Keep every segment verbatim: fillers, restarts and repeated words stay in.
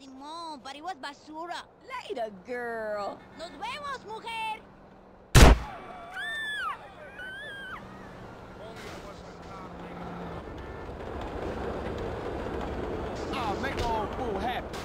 Simón, but it was basura. Later, girl. Nos vemos, mujer! Ah, make the old fool happy.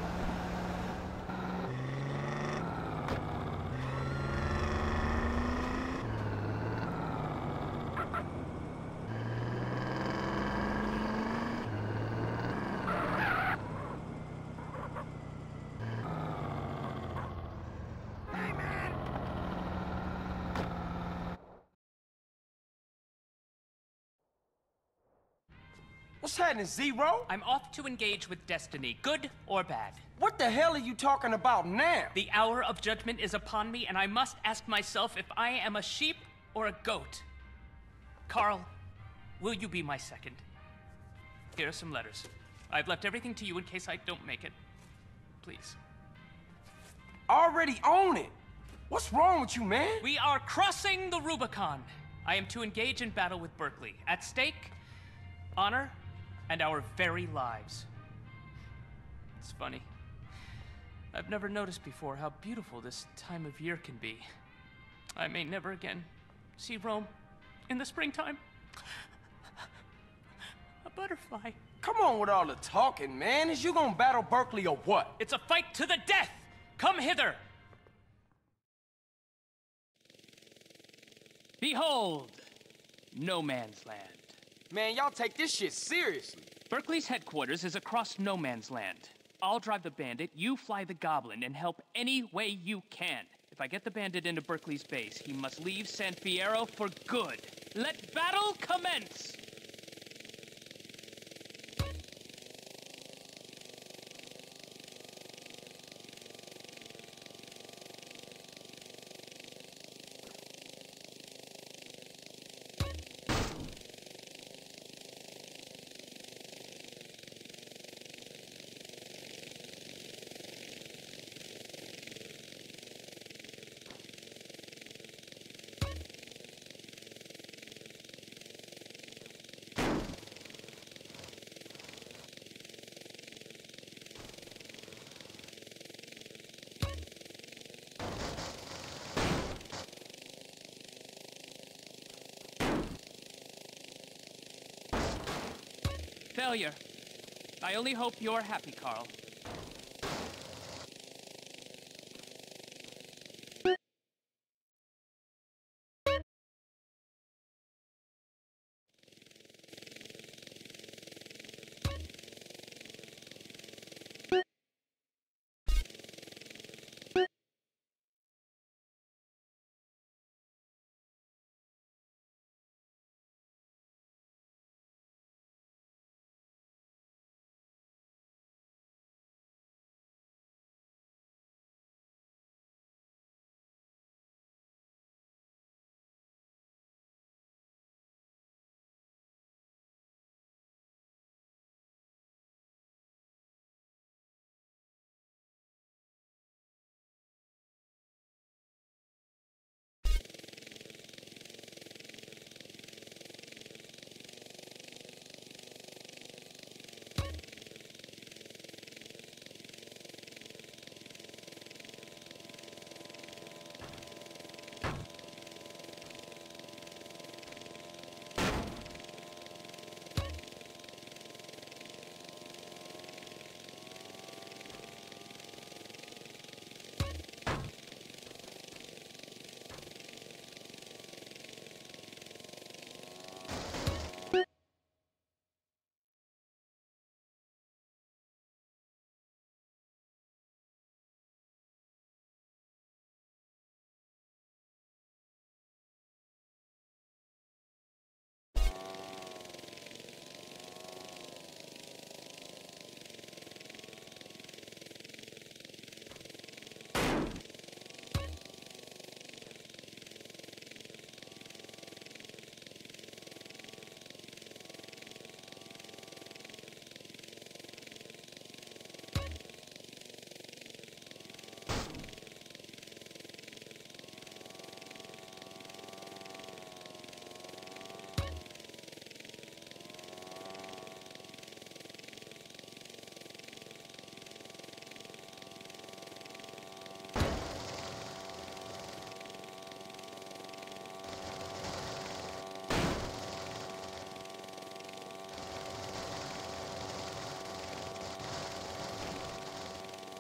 What's happening, Zero? I'm off to engage with destiny, good or bad. What the hell are you talking about now? The hour of judgment is upon me, and I must ask myself if I am a sheep or a goat. Carl, will you be my second? Here are some letters. I've left everything to you in case I don't make it. Please. Already own it. What's wrong with you, man? We are crossing the Rubicon. I am to engage in battle with Berkeley. At stake, honor and our very lives. It's funny. I've never noticed before how beautiful this time of year can be. I may never again see Rome in the springtime. A butterfly. Come on with all the talking, man. Is you gonna battle Berkeley or what? It's a fight to the death! Come hither! Behold, no man's land. Man, y'all take this shit seriously. Berkeley's headquarters is across no man's land. I'll drive the bandit, you fly the goblin, and help any way you can. If I get the bandit into Berkeley's base, he must leave San Fierro for good. Let battle commence! Failure. I only hope you're happy, Carl.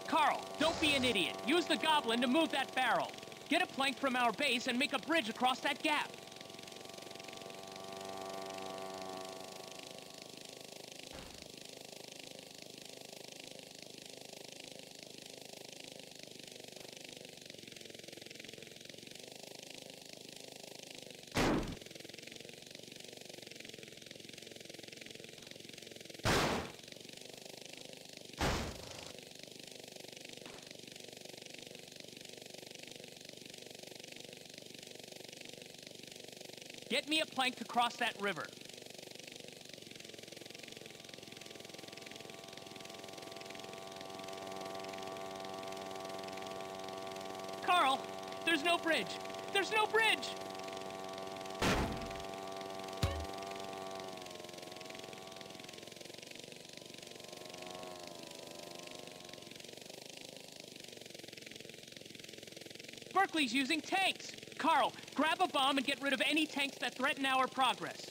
Carl, don't be an idiot. Use the goblin to move that barrel. Get a plank from our base and make a bridge across that gap. Get me a plank to cross that river. Carl, there's no bridge. There's no bridge! Berkeley's using tanks! Carl, grab a bomb and get rid of any tanks that threaten our progress.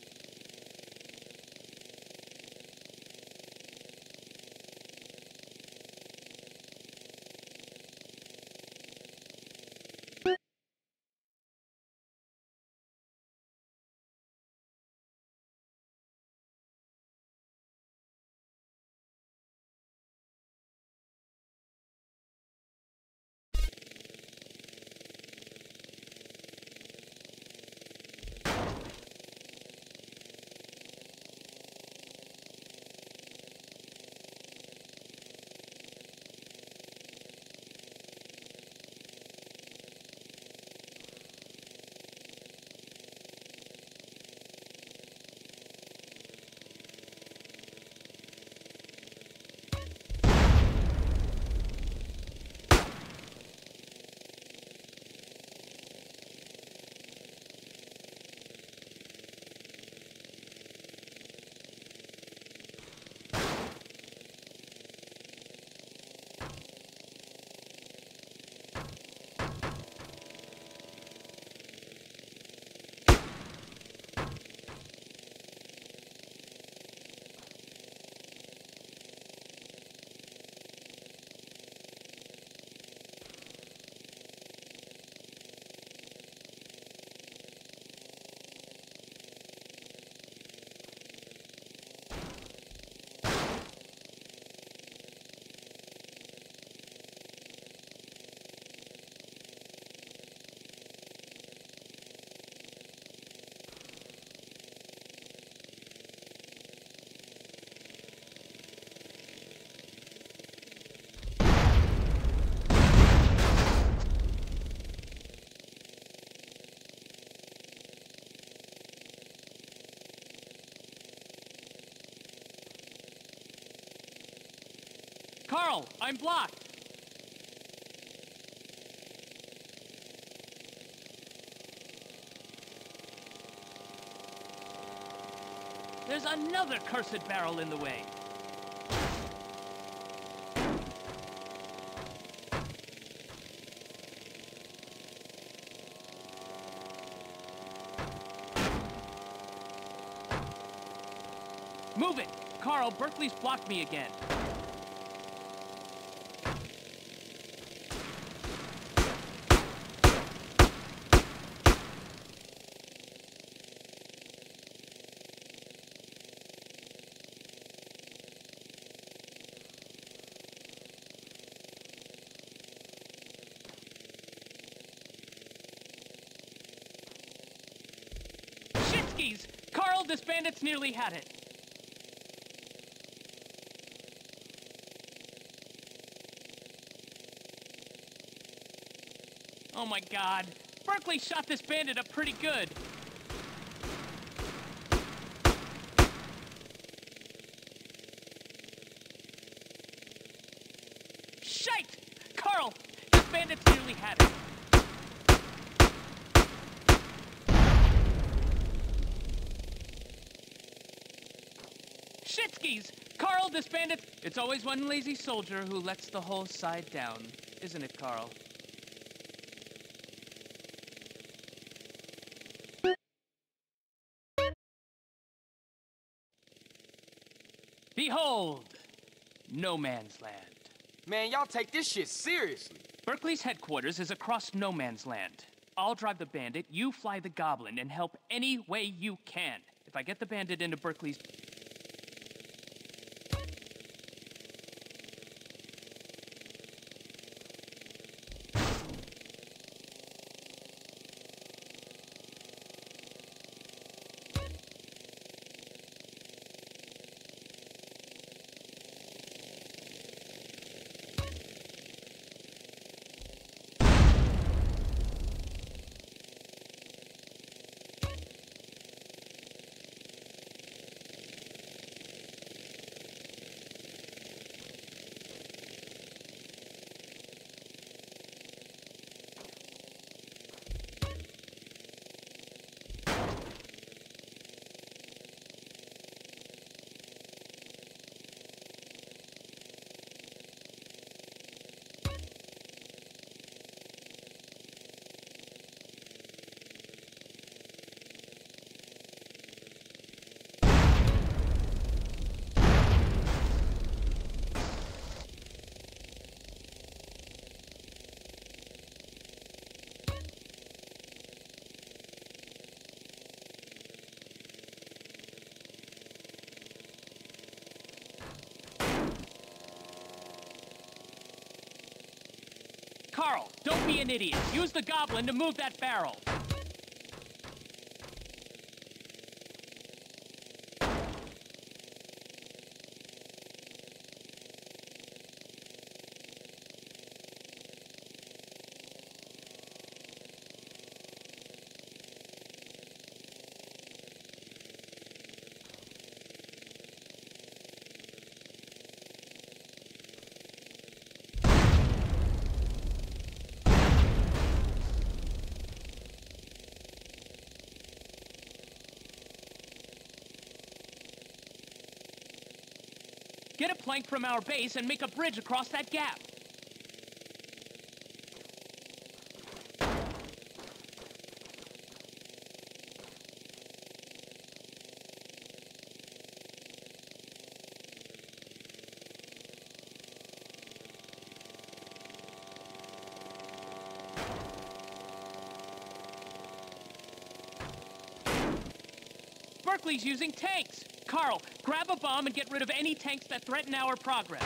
Carl, I'm blocked. There's another cursed barrel in the way. Move it! Carl, Berkeley's blocked me again. Carl, this bandit's nearly had it. Oh my god. Berkeley shot this bandit up pretty good. Shite! Carl, this bandit's nearly had it. Shitskis! Carl, this bandit... It's always one lazy soldier who lets the whole side down. Isn't it, Carl? Behold! No Man's Land. Man, y'all take this shit seriously. Berkeley's headquarters is across no man's land. I'll drive the Bandit, you fly the Goblin, and help any way you can. If I get the Bandit into Berkeley's... Carl, don't be an idiot. Use the Goblin to move that barrel. Get a plank from our base and make a bridge across that gap. Berkeley's using tanks. Carl, grab a bomb and get rid of any tanks that threaten our progress.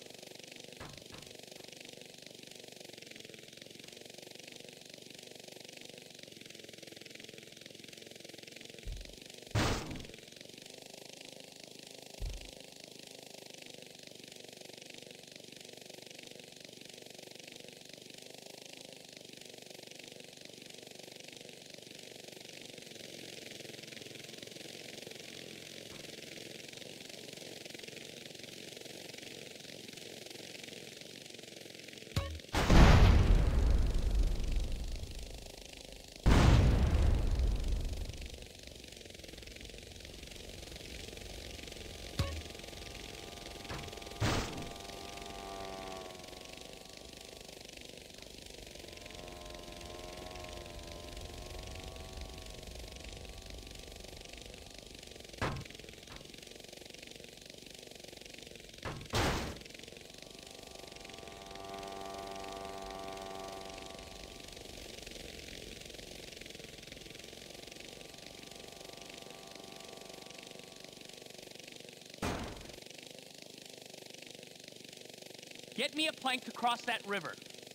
Get me a plank to cross that river.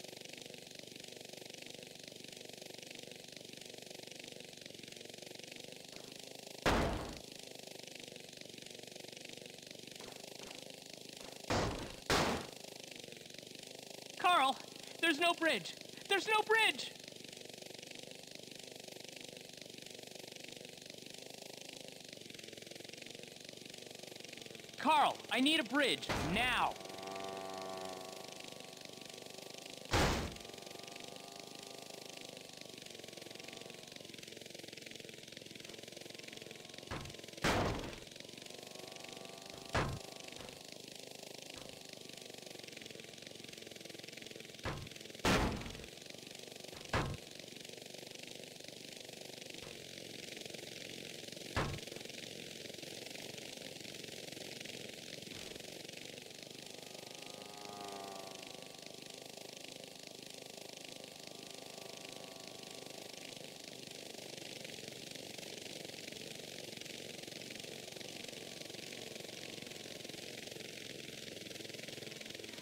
Carl, there's no bridge. There's no bridge! Carl, I need a bridge, now!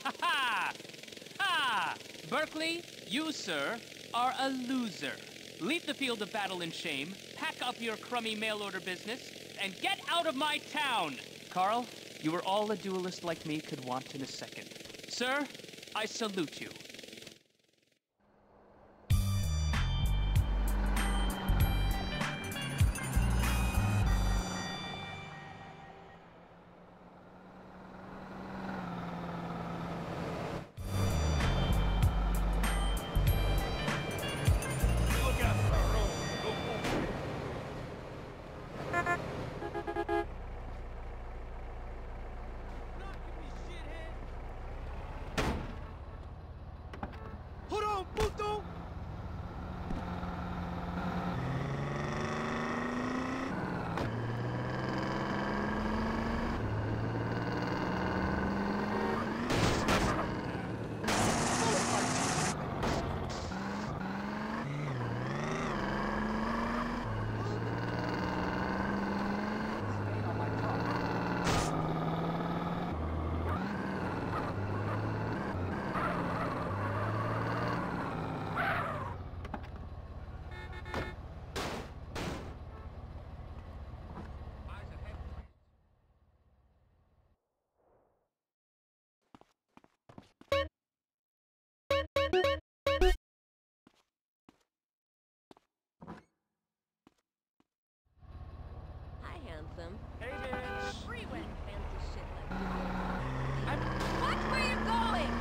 Ha ha! Ha! Berkeley, you, sir, are a loser. Leave the field of battle in shame, pack up your crummy mail-order business, and get out of my town! Carl, you are all a duelist like me could want in a second. Sir, I salute you. Hi, handsome. Hey, bitch. Freeway. Fancy shit like you. Watch where you're going!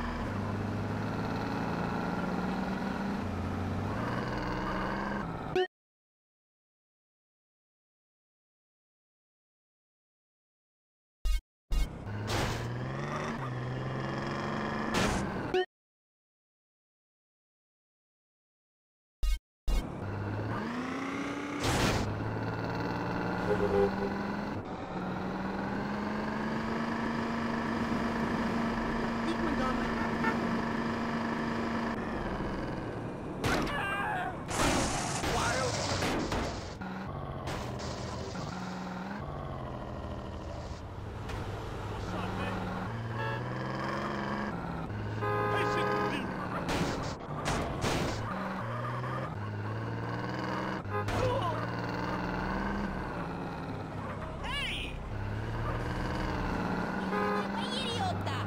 Idiota!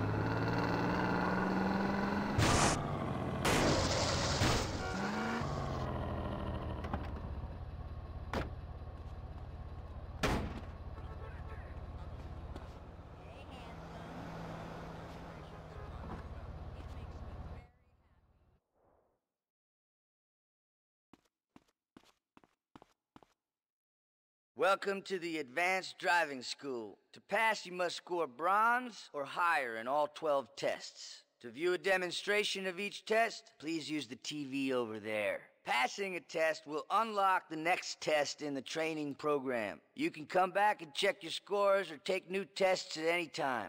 Welcome to the Advanced Driving School. To pass, you must score bronze or higher in all twelve tests. To view a demonstration of each test, please use the T V over there. Passing a test will unlock the next test in the training program. You can come back and check your scores or take new tests at any time.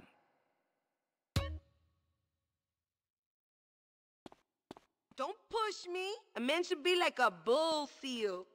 Don't push me. A man should be like a bull seal.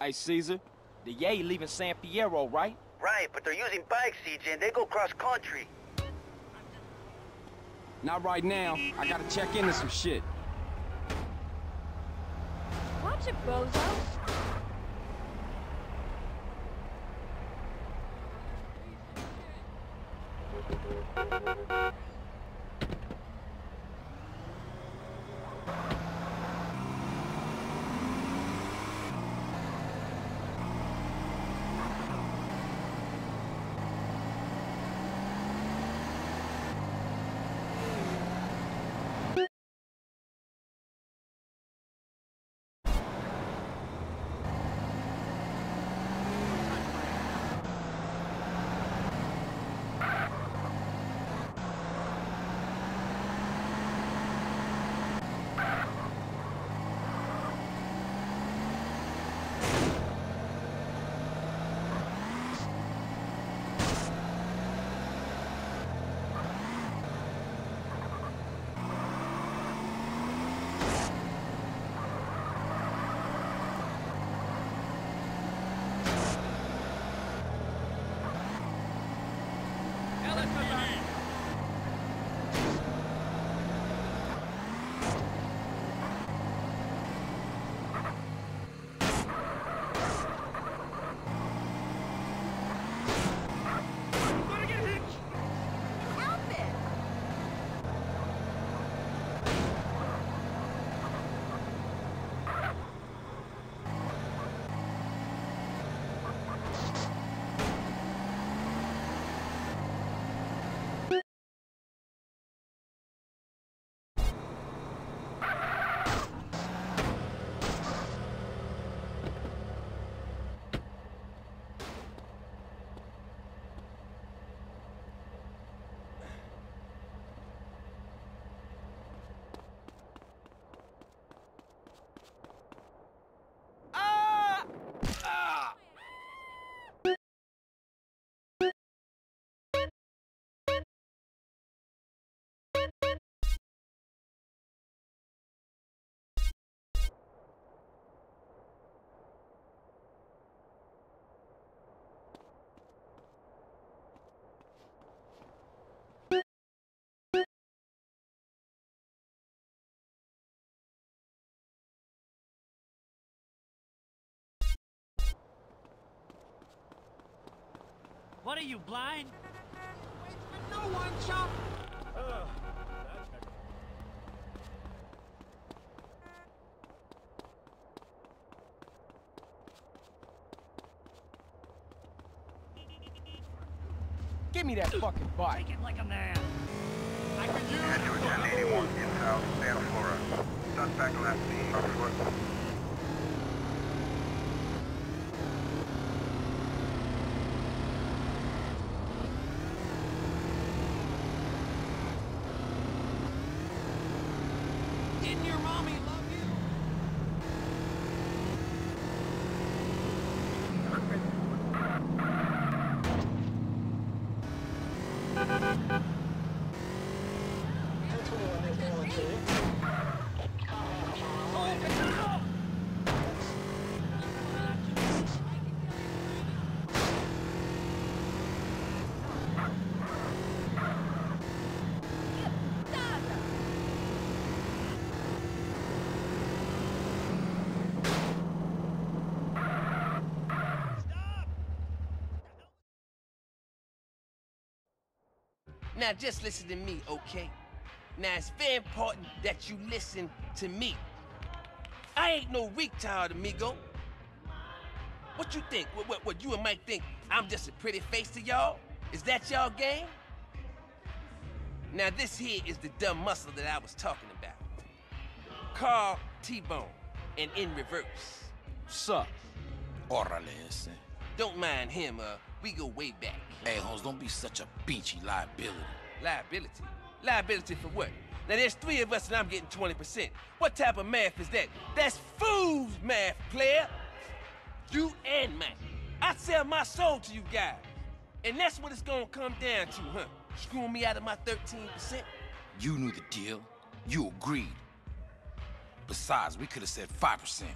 Hey, Caesar, the Yay leaving San Fierro, right? Right, but they're using bikes, C J, and they go cross-country. Not right now. I gotta check into some shit. Watch it, bozos. What are you, blind? No one, Chop! Give me that fucking bike. Take it like a man. I can use Head to ten eighty-one in South Santa Flora. Suspect last seen on foot. Didn't your mommy love you? Now just listen to me, okay? Now it's very important that you listen to me. I ain't no retard, amigo. What you think? What, what, what you and Mike think? I'm just a pretty face to y'all? Is that y'all game? Now this here is the dumb muscle that I was talking about. Carl T-Bone, and in reverse. Sup? Órale ese. Don't mind him, uh, we go way back. Hey, Holmes, don't be such a beachy liability. Liability? Liability for what? Now there's three of us and I'm getting twenty percent. What type of math is that? That's fool's math, player. You and Mike. I sell my soul to you guys. And that's what it's gonna come down to, huh? Screwing me out of my thirteen percent? You knew the deal. You agreed. Besides, we could have said five percent.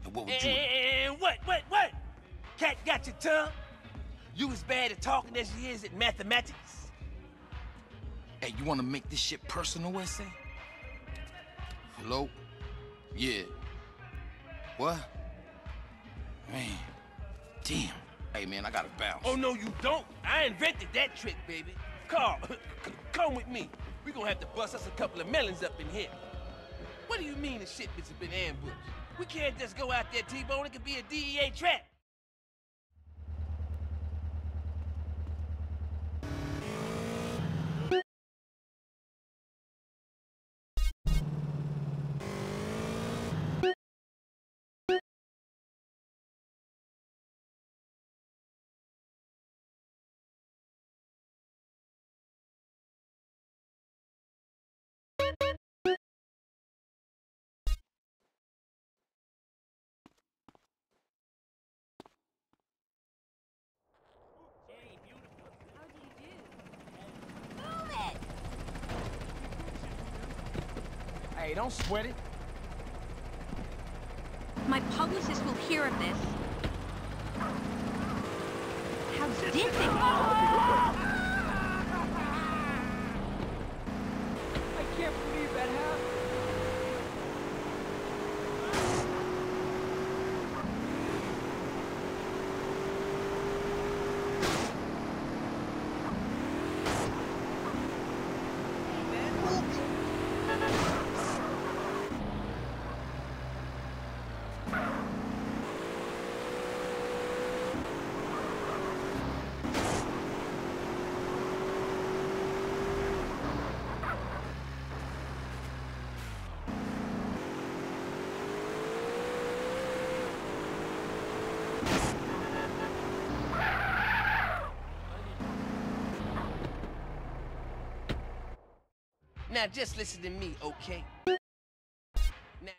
And what would you... And what, what, what? Cat got your tongue? You as bad at talking as you is at mathematics? Hey, you wanna make this shit personal, S A? Hello? Yeah. What? Man, damn. Hey, man, I gotta bounce. Oh, no, you don't. I invented that trick, baby. Carl, come with me. We're gonna have to bust us a couple of melons up in here. What do you mean the shipments have been ambushed? We can't just go out there, T-Bone. It could be a D E A trap. Hey, don't sweat it. My publicist will hear of this. How did they? I can't believe that happened. Now just listen to me, okay? Now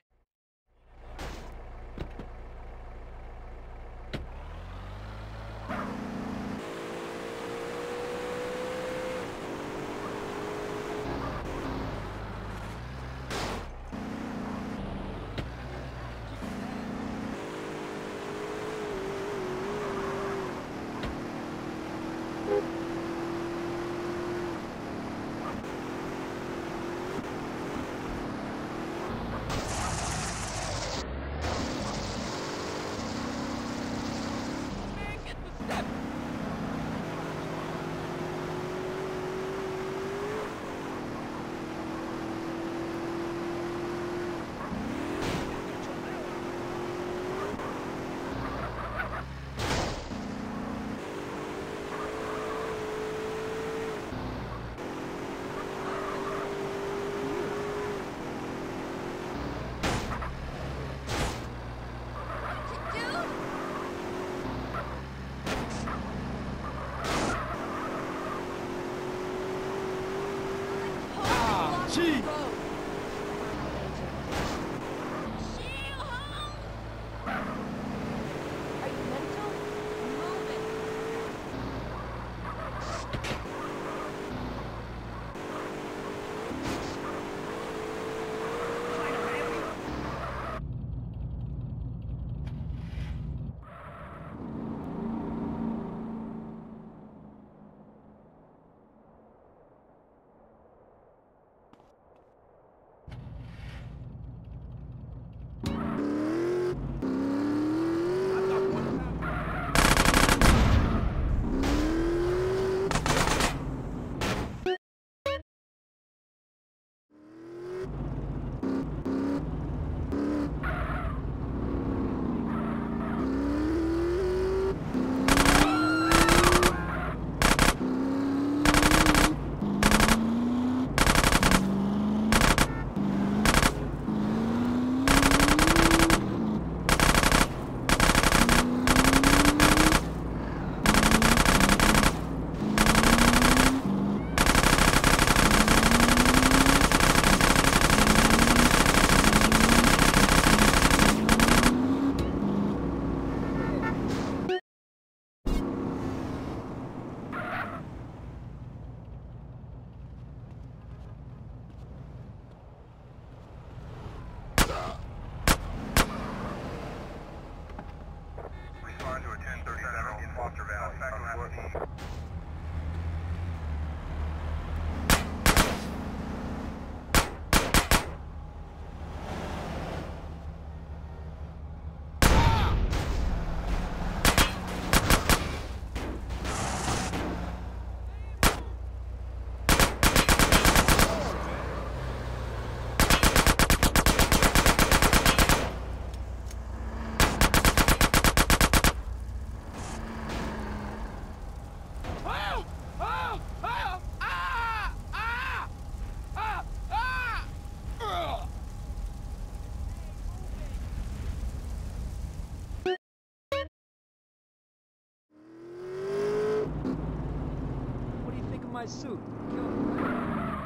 Gee! my suit. Kill him.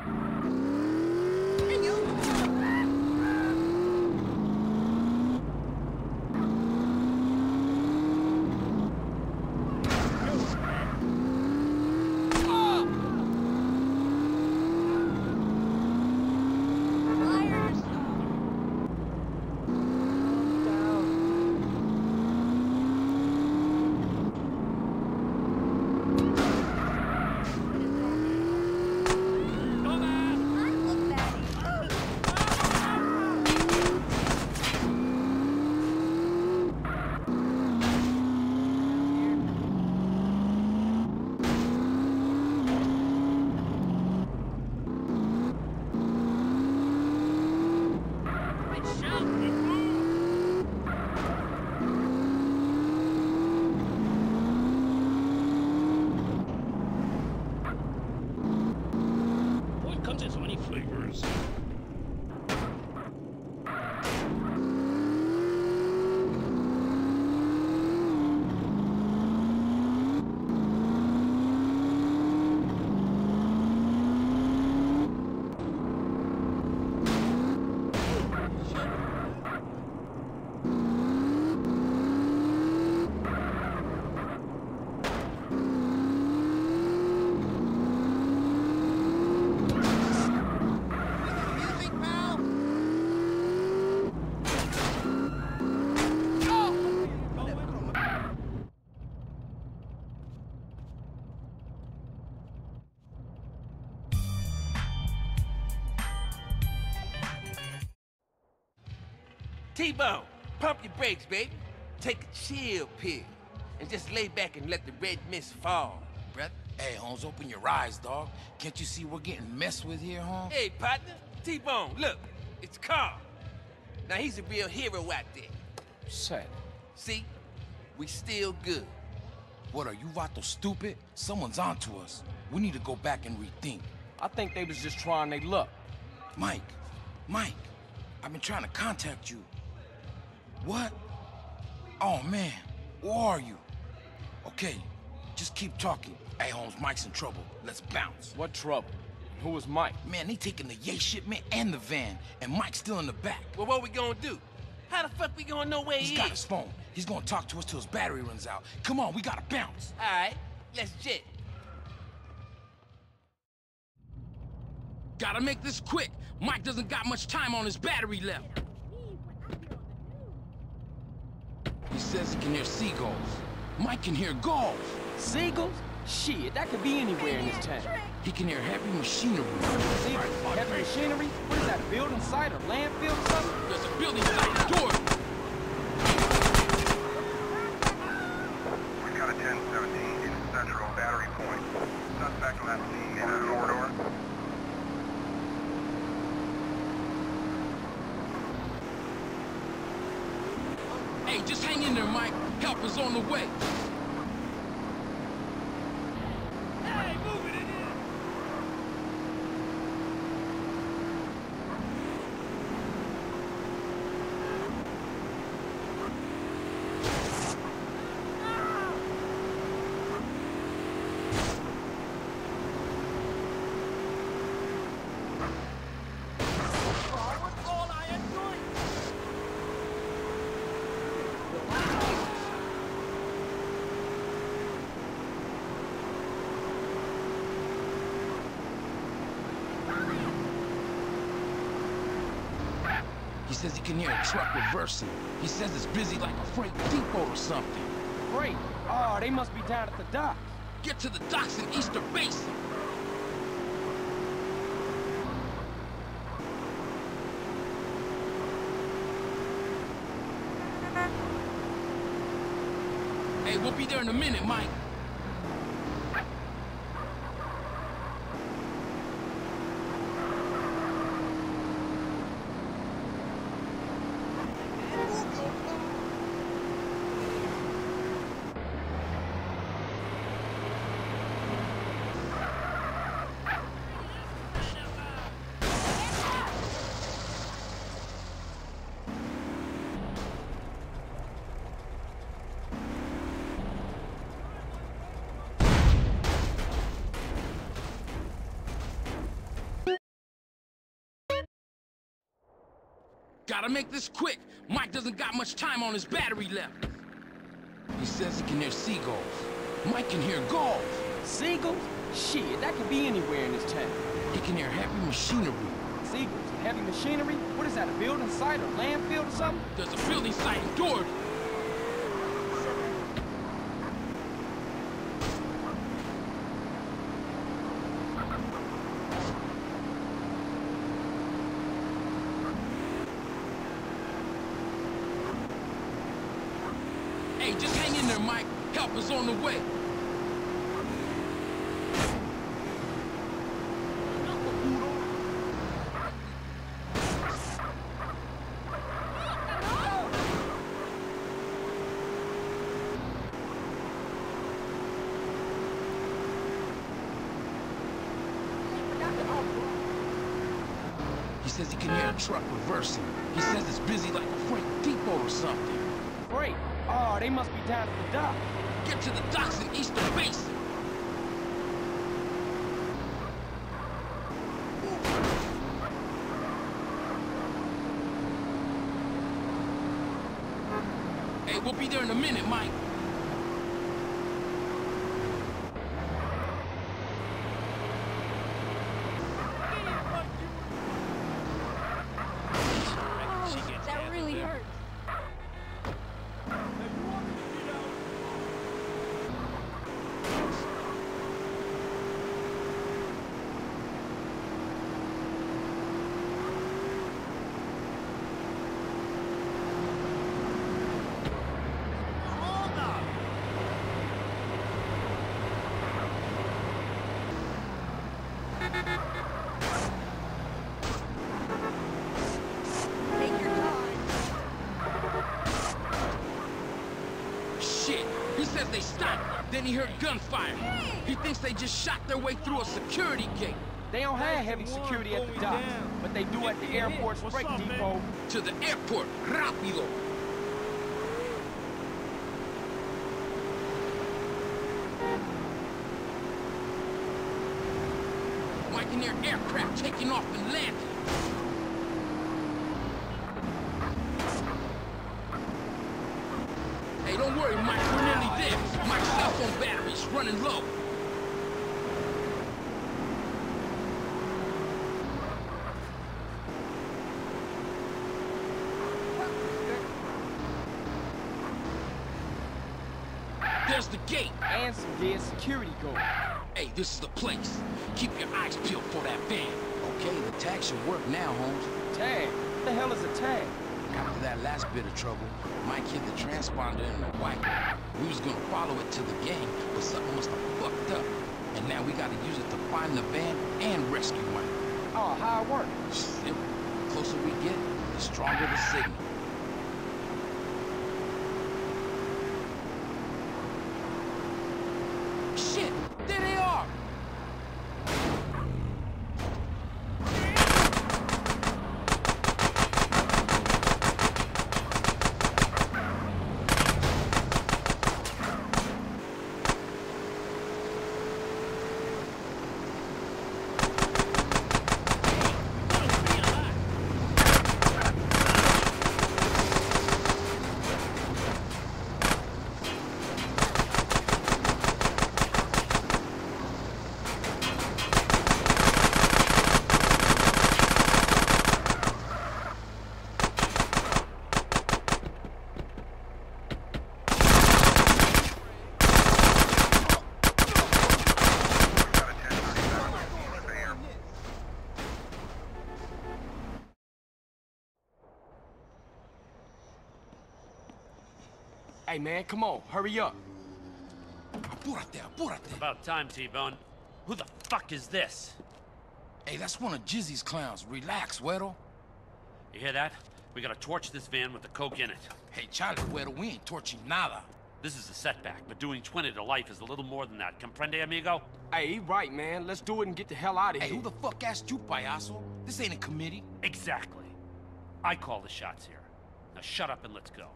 T-Bone, pump your brakes, baby. Take a chill pill and just lay back and let the red mist fall, brother. Hey, Holmes, open your eyes, dog. Can't you see we're getting messed with here, Holmes? Hey, partner. T-Bone, look. It's Carl. Now, he's a real hero out there. Sad. See? We still good. What, are you Vato stupid? Someone's onto us. We need to go back and rethink. I think they was just trying their luck. Mike, Mike, I've been trying to contact you. What? Oh, man, where are you? Okay, just keep talking. Hey, Holmes, Mike's in trouble. Let's bounce. What trouble? Who was Mike? Man, they taking the yay shipment and the van, and Mike's still in the back. Well, what we gonna do? How the fuck we gonna know where he is? He's got his phone. He's gonna talk to us till his battery runs out. Come on, we gotta bounce. All right, let's jet. Gotta make this quick. Mike doesn't got much time on his battery left. He says he can hear seagulls. Mike can hear gulls. Seagulls? Shit, that could be anywhere in this town. He can hear heavy machinery. See, heavy machinery? What is that, a building site or landfill or something? There's a building site door. We got a ten seventeen in Central Battery Point. Suspect last seen in a corridor. Hey, just hang in there, Mike. Help is on the way. Hey, moving it in! He says he can hear a truck reversing. He says it's busy like a freight depot or something. Great. Oh, they must be down at the dock. Get to the docks in Easter Basin. Hey, we'll be there in a minute, Mike. Gotta make this quick. Mike doesn't got much time on his battery left. He says he can hear seagulls. Mike can hear gulls. Seagulls? Shit, that could be anywhere in this town. He can hear heavy machinery. Seagulls, heavy machinery? What is that, a building site or landfill or something? There's a building site in Doherty. Hey, just hang in there, Mike. Help is on the way. He says he can hear a truck reversing. He says it's busy like a freight depot or something. Freight? Oh, they must be down at the dock. Get to the docks in Eastern Basin. Hey, we'll be there in a minute, Mike. That really hurt. Take your time. Shit, he says they stopped. Then he heard gunfire. He thinks they just shot their way through a security gate. They don't have heavy security at the dock, but they do at the airport's freight depot. To the airport, rápido. Mike can hear aircraft taking off and landing. Hey, don't worry, Mike, we're nearly there. My cell phone battery's running low. There's the gate. And some dead security guards. Hey, this is the place. Keep your eyes peeled for that van. Okay, the tag should work now, Holmes. Tag? What the hell is a tag? After that last bit of trouble, Mike hit the transponder in the white. We was gonna follow it to the gang, but something must have fucked up. And now we gotta use it to find the van and rescue Mike. Oh, how it work? Simple. The closer we get, the stronger the signal. Shit! There they are! Hey, man, come on, hurry up. Apúrate, apúrate. About time, T-Bone. Who the fuck is this? Hey, that's one of Jizzy's clowns. Relax, Güero. You hear that? We gotta torch this van with the coke in it. Hey, Charlie, Güero, we ain't torching nada. This is a setback, but doing twenty to life is a little more than that. Comprende, amigo? Hey, he right, man. Let's do it and get the hell out of Hey, here. who the fuck asked you, payaso? This ain't a committee. Exactly. I call the shots here. Now shut up and let's go.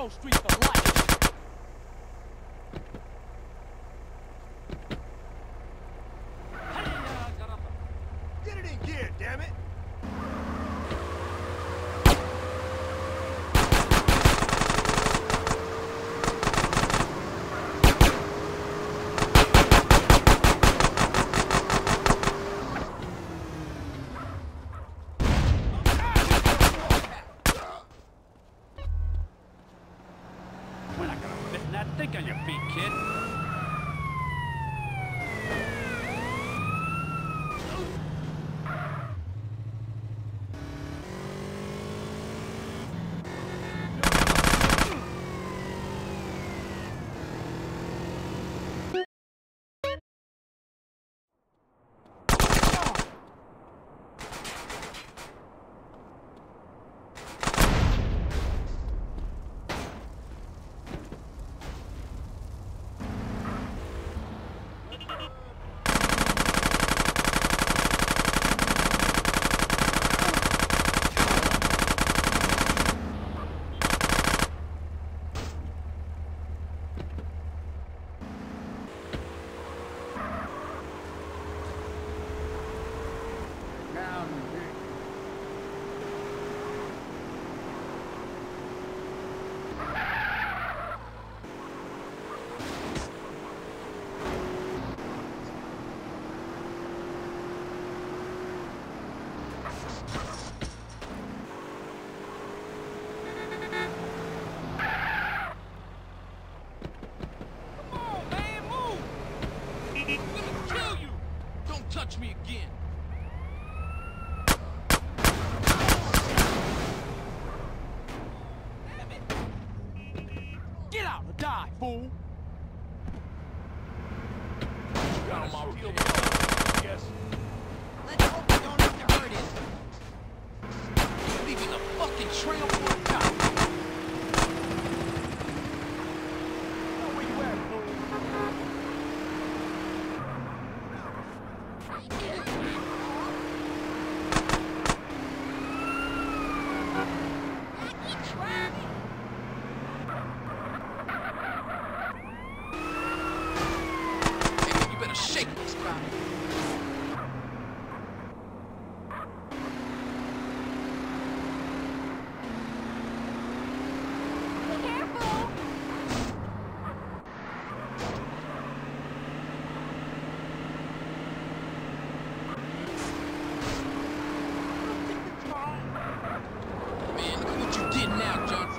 Grove Street for life. Get it in gear, damn it! We're not gonna fit in that. Think on your feet, kid. Touch me again. Get out or die, fool. Got him all peeled. Yes. Let's hope we don't have to hurt him. Leaving a fucking trail for a cop. Where you at, fool? Hey, you better shake this guy. Careful! Man, look at what you did now, Johnson.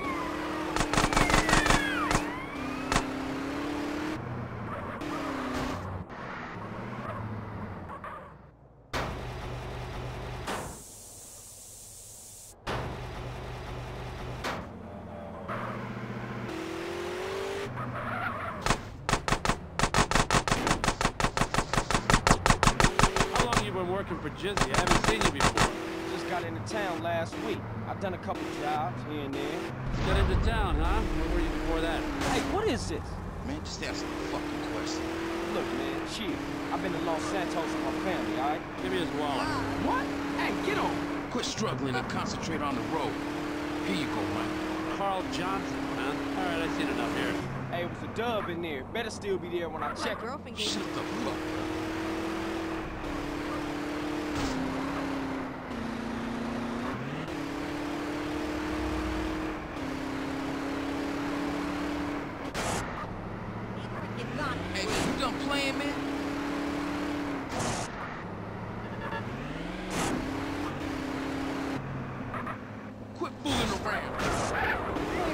How long you been working for Jizzy? I haven't seen you before. Just got into town last week. I've done a couple jobs here and there. Got into town, huh? Where were you before that? Hey, what is this? Man, just answer the fucking question. Look, man, chill. I've been to Los Santos with my family, all right? Give me his wallet. What? Hey, get on. Quit struggling and concentrate on the road. Here you go, Mike. Carl Johnson, huh? All right, I've seen enough here. Hey, it was a dub in there. Better still be there when I My check it. girlfriend gave Shut me the fuck up. it's gone. Hey, man, you done playing, man? Quit fooling around.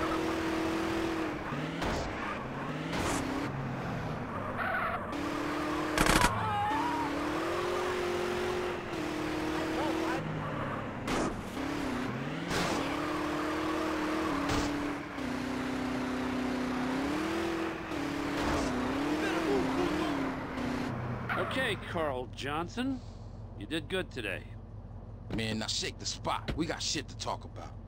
Okay, Carl Johnson. You did good today. Man, now shake the spot. We got shit to talk about.